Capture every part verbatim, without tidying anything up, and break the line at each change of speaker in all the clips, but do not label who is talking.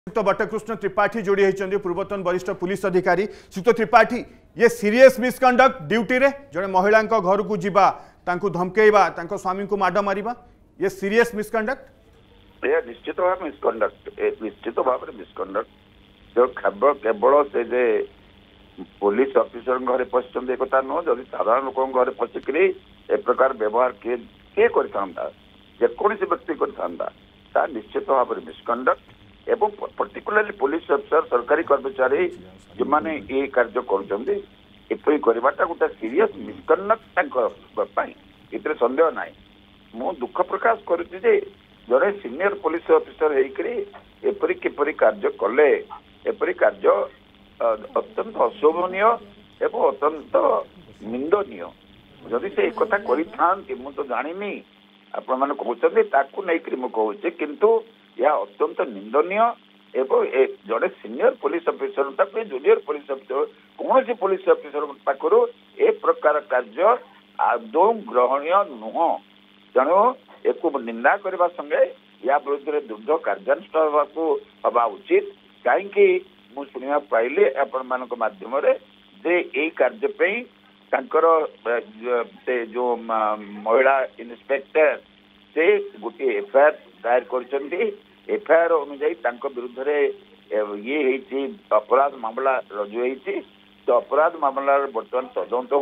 श्रीयुक्त बटकृष्ण त्रिपाठी जोड़ी होती पूर्वतन वरिष्ठ पुलिस अधिकारी। श्रीयुक्त त्रिपाठी, ये सीरियस मिसकंडक्ट ड्यूटी रे जड़े महिला घर को जीवा धमकेवा स्वामी को माड मारिबा, ये सीरियस मिसकंडक्ट
ये निश्चित भाव मिसकंडक्ट निश्चित भाव मिसकंडक्ट जो केवल केवल से जे पुलिस ऑफिसर घरे पशिचंदी एक नुह जदि साधारण लोक घरे पशिकी ए प्रकार व्यवहार किए किए जेकोसी व्यक्ति करता निश्चित भाव मिसकंडक्ट एवं पर्टिकुलरली पुलिस अफिसर सरकारी कर्मचारी जो मैंने ये कार्य करपरी करवाटा गोटे सीरियस मिसकंडक्ट इतने सन्देह ना मु दुख प्रकाश करुच्ची जड़े सीनियर पुलिस अफिसर होपरी किपरि कार्य कले एपरी कार्य अत्यंत अशोभनीय एवं अत्यंत निंदनीय जदि से एक कथा करि मु तो जानी आपण मैंने कहते मुझे किंतु यह अत्यंत निंदनीय एवं जड़े senior police officer junior police officer कौन सी पुलिस अफिसर पाखर ए प्रकार कार्य आदौ ग्रहणीय नुह तेणु एक निंदा करने संगे या विरुद्ध दृढ़ कार्यानुष्ठान हवा उचित कहीं मुझा पाइली आपण मान मध्यम जे यही कार्य से जो महिला इन्स्पेक्टर से गोटे एफआईआर दायर कर एफआईआर अनुजाई विरुद्ध ये अपराध मामला रजु होती तो अपराध मामला बर्तमान तदंत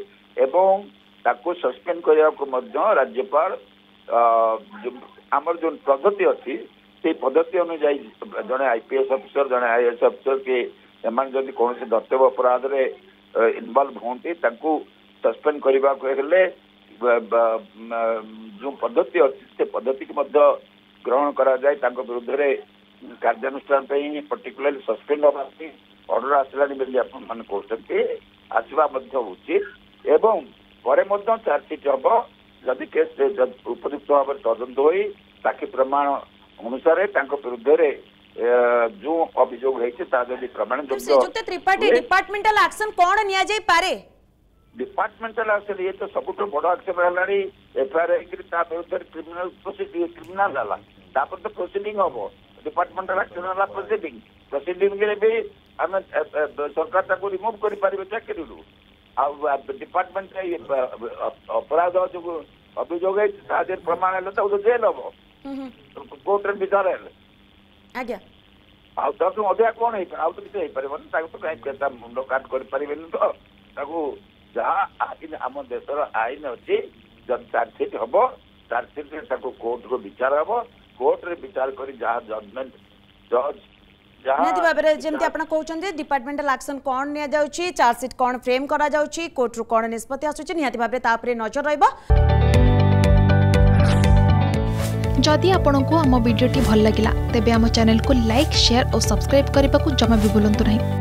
हो सस्पेंड करने राज्यपाल आमर जो पद्धति अच्छी से पद्धति अनुजाई जड़े आईपीएस अफिसर जड़े आईएएस अफिसर के जब कौन दत्तव्य अपराध रे इनवल्व होती सस्पेंड करने जो पद्धति अच्छी से पद्धति की ग्रहण करा जाए विरुद्ध कार्यानुष्ठान पर्टिकुलरली सस्पेंड होगा ऑर्डर आसला मैंने कहते आसवा उचित एवं चार्जसीट हम जदि केस उपयुक्त भाव तदंत हो बाकी प्रमाण अनुसार विरुद्ध जो अभियोग होती प्रमाण
त्रिपाठी डिपार्टमेंटल एक्शन कौन निया जाई पारे
डिपार्टमेंटल एक्शन ये तो सब बड़ एक्शन है एफआईआर विरुद्ध क्रिमिनल प्रोसीडिंग क्रिमिनल है तो प्रोसीडिंग हम डिपार्टमेंटल एक्शन है प्रोसीडिंग प्रोसीडिंग भी आम सरकार रिमूव कर चाकरी डिपार्टमेंट अपराध जो अभियोग है प्रमाण है तो जेल हम कोर्ट विचार है आठ कौन आउ तो किसी तो मुंड काट कर तो जहाँ आईन आम देशर आईन अच्छी जब चार्जसीट हम चार्जसीट कोर्ट को विचार हम कोर्ट रे विचार कर जहाँ जजमेंट जज
निहाती भाबरे जेमती आपण कहउछन डिपार्टमेंटल एक्शन कोन निया जाउची चार्जसीट कोन फ्रेम करा जाउची कोर्ट रु कोन निष्पत्ति आसुची निहाती भाबरे तापरे नजर रहइबो।
जदि आपंक आम भिडी भल लगा तेब आम चैनल को लाइक शेयर और सब्सक्राइब करने को जमा भी भूलु नहीं।